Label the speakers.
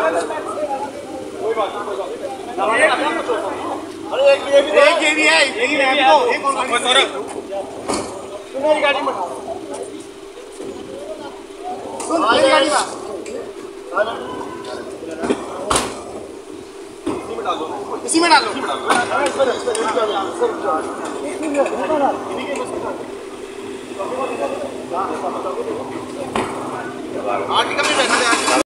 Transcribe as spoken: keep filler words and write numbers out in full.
Speaker 1: अरे एक ये भी एक ये भी है, एक ही रैम तो एक और सौरभ सुन गाड़ी में सुन मेरी गाड़ी में इसी में डालो आज कभी बैठा